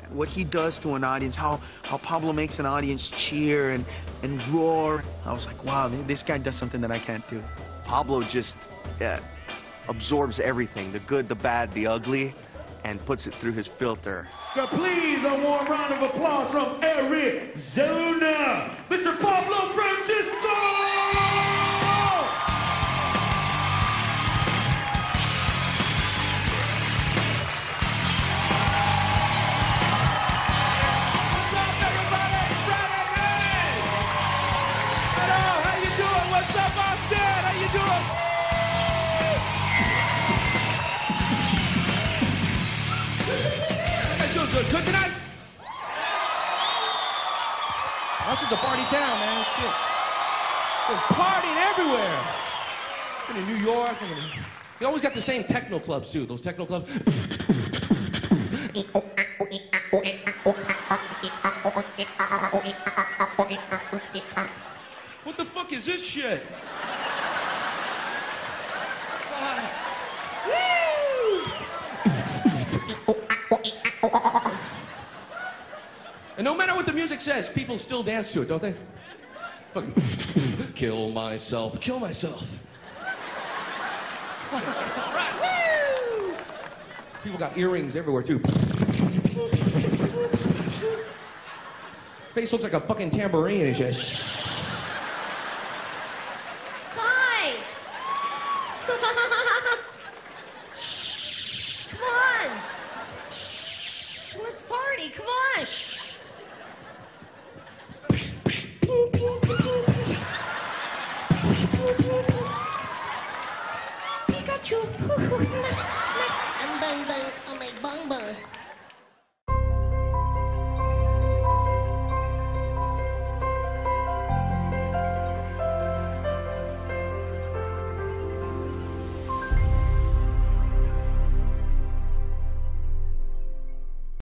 what he does to an audience, how Pablo makes an audience cheer and roar. I was like, wow, this guy does something that I can't do. Pablo just absorbs everything, the good, the bad, the ugly, and puts it through his filter. So please, a warm round of applause from Arizona, Mr. Pablo Francisco! Good tonight? Austin's a party town, man. Shit. Been partying everywhere. Been in New York. We always got the same techno clubs, too. Those techno clubs. What the fuck is this shit? And no matter what the music says, people still dance to it, don't they? Fucking kill myself, kill myself. Right, woo! People got earrings everywhere, too. Face looks like a fucking tambourine and shit. Hi! Come on! Let's party, come on!